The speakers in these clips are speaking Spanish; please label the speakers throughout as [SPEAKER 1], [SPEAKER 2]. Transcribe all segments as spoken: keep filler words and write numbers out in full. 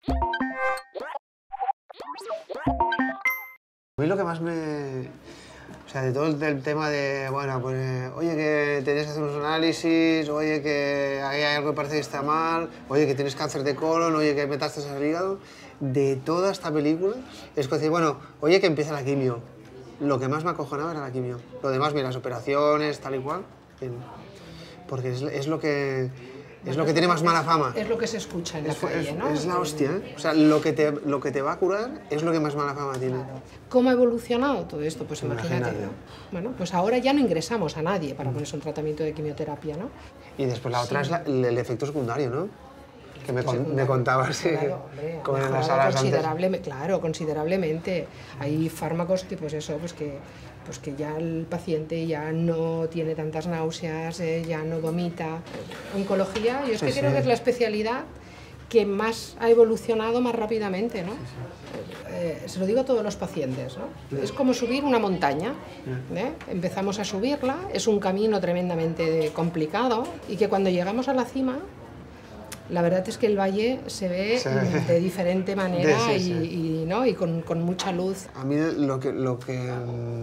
[SPEAKER 1] A mí lo que más me... O sea, de todo el, el tema de, bueno, pues, eh, oye, que tenías que hacer unos análisis, oye, que hay algo que parece que está mal, oye, que tienes cáncer de colon, oye, que metástasis al hígado, de toda esta película, es que decir, bueno, oye, que empieza la quimio. Lo que más me acojonaba era la quimio. Lo demás, mira, las operaciones, tal y cual, bien. Porque es, es lo que... Es lo que tiene más mala fama.
[SPEAKER 2] Es lo que se escucha en la
[SPEAKER 1] es,
[SPEAKER 2] calle,
[SPEAKER 1] es,
[SPEAKER 2] ¿no?
[SPEAKER 1] Es la hostia, ¿eh? O sea, lo que, te, lo que te va a curar es lo que más mala fama tiene.
[SPEAKER 2] Claro. ¿Cómo ha evolucionado todo esto? Pues imagínate,
[SPEAKER 1] Imagínate.
[SPEAKER 2] ¿no? Bueno, pues ahora ya no ingresamos a nadie para ponerse un tratamiento de quimioterapia, ¿no?
[SPEAKER 1] Y después la otra sí. es la, el, el efecto secundario, ¿no? El que me, con, me contabas, sí,
[SPEAKER 2] claro, hombre,
[SPEAKER 1] como en las salas
[SPEAKER 2] considerable,
[SPEAKER 1] antes.
[SPEAKER 2] Claro, considerablemente. Hay fármacos que, pues eso, pues que... pues que ya el paciente ya no tiene tantas náuseas, eh, ya no vomita. Oncología, yo es que sí, creo sí. que es la especialidad que más ha evolucionado más rápidamente, ¿no? Sí, sí. Eh, se lo digo a todos los pacientes, ¿no? Sí. Es como subir una montaña, ¿eh? Empezamos a subirla, es un camino tremendamente complicado y que cuando llegamos a la cima, la verdad es que el valle se ve sí. de diferente manera sí, sí, sí. Y, y, ¿no? y con, con mucha luz.
[SPEAKER 1] A mí lo que... Lo que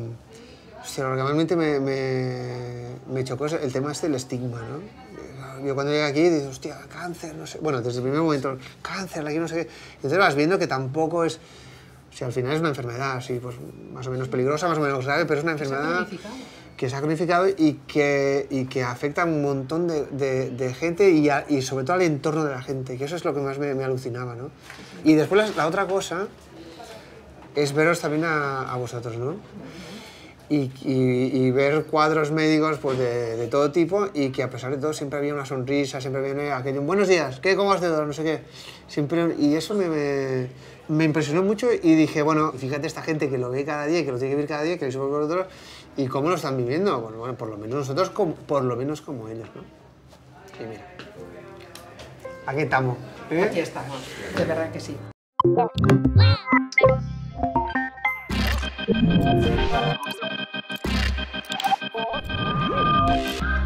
[SPEAKER 1] o sea, lo que realmente me, me, me chocó es el tema este del estigma, ¿no? Yo cuando llegué aquí dices, hostia, cáncer, no sé... Bueno, desde el primer momento, cáncer, aquí no sé qué... Entonces vas viendo que tampoco es... O sea, al final es una enfermedad, sí, pues más o menos peligrosa, más o menos grave, pero es una enfermedad que se ha cronificado y que, y que afecta a un montón de, de, de gente y, a, y sobre todo al entorno de la gente, que eso es lo que más me, me alucinaba, ¿no? Y después la, la otra cosa es veros también a, a vosotros, ¿no? Y, y, y ver cuadros médicos pues, de, de todo tipo y que a pesar de todo siempre había una sonrisa, siempre había aquello, buenos días, ¿qué, cómo has de no sé qué. Siempre, y eso me, me, me impresionó mucho y dije, bueno, fíjate esta gente que lo ve cada día, que lo tiene que ver cada día, que lo hizo por vosotros, y cómo lo están viviendo. Bueno, bueno, por lo menos nosotros, como, por lo menos como ellos, ¿no? Y mira, aquí estamos.
[SPEAKER 2] ¿Eh? Aquí estamos, de verdad que sí. Thank you.